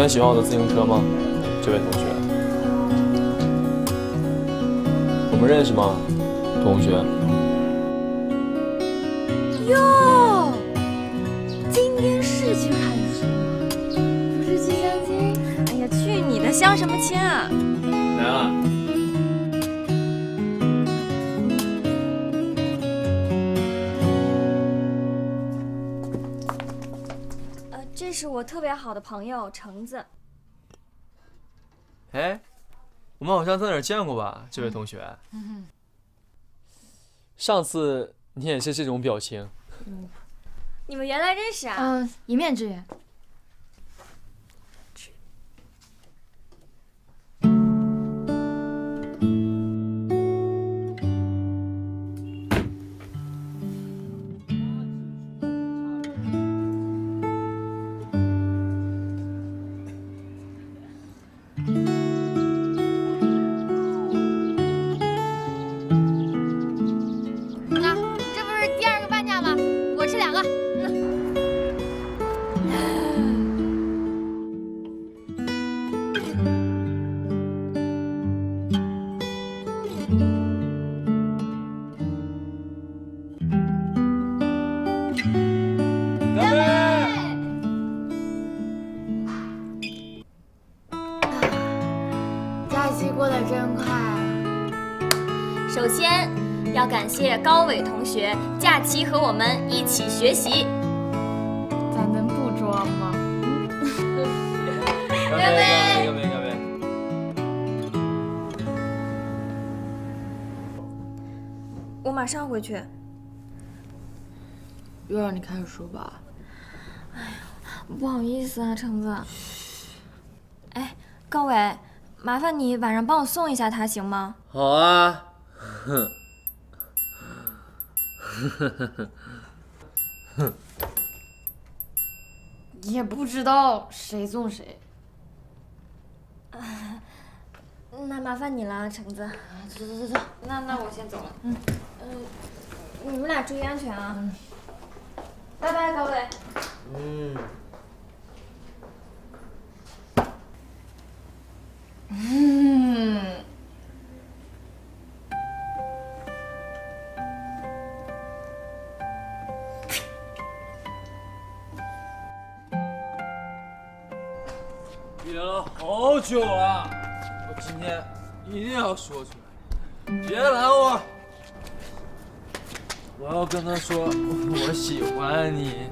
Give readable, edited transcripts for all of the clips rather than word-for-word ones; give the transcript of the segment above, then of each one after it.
很喜欢我的自行车吗？这位同学，我们认识吗？同学。 哟，今天是去看书吗？不是去相亲？哎呀，去你的，相什么亲啊？ 来了。 这是我特别好的朋友橙子。 哎，我们好像在哪儿见过吧？这位同学。上次你也是这种表情。 你们原来认识啊？ 一面之缘。 首先要感谢高伟同学假期和我们一起学习。 咱能不装吗？ 干杯！干杯！干杯！ 我马上回去。 又让你看书吧。 哎呀，不好意思啊，橙子。哎，高伟，麻烦你晚上帮我送一下他，行吗？ 好啊。 也不知道谁送谁。 那麻烦你了，橙子。 走。那我先走了。 你们俩注意安全啊。拜拜，高伟。 憋了好久了，我今天一定要说出来，别拦我！我要跟他说我喜欢你。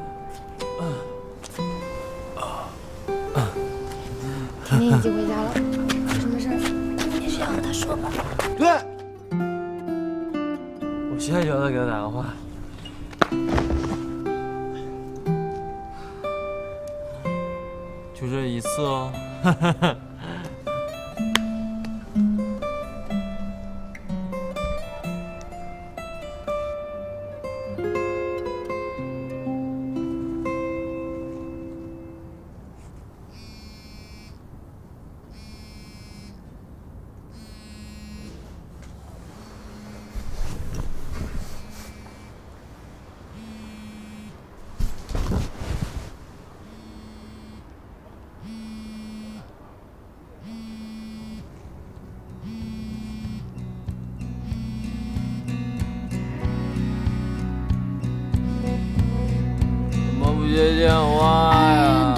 甜甜已经回家了， 什么事儿？你去让他说吧。 对，我现在就要给他打个话。就这一次哦。接电话呀！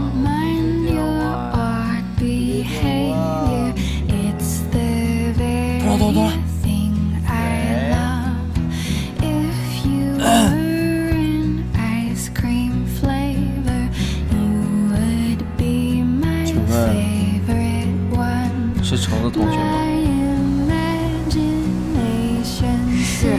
多了。请问是橙子同学吗？ 是。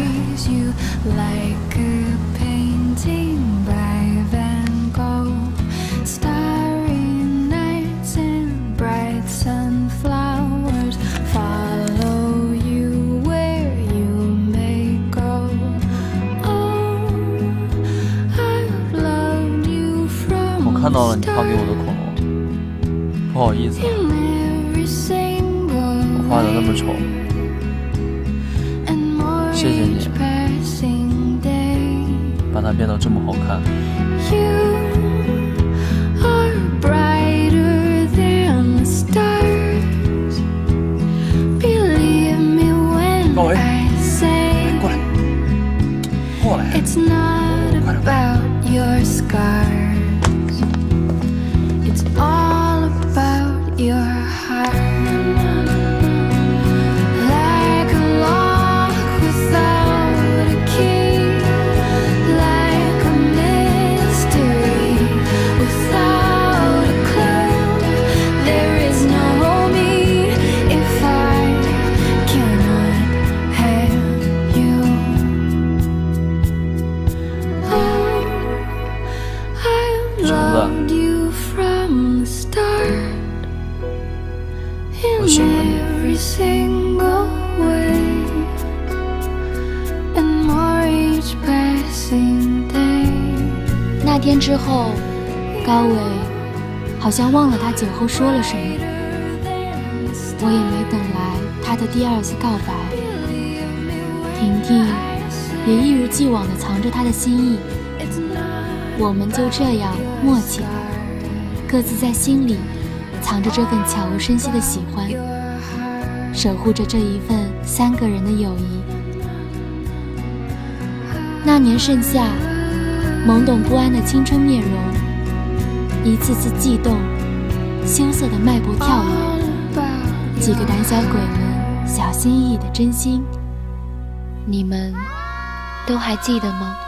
看到了你画给我的恐龙，不好意思啊，我画的那么丑，谢谢你，把它变得这么好看。 天之后，高伟好像忘了他酒后说了什么，我也没等来他的第二次告白。婷婷也一如既往地藏着他的心意，我们就这样默契了，各自在心里藏着这份悄无声息的喜欢，守护着这一份3个人的友谊。那年盛夏，懵懂不安的青春面容，一次次悸动，羞涩的脉搏跳跃，几个胆小鬼们小心翼翼的真心，你们都还记得吗？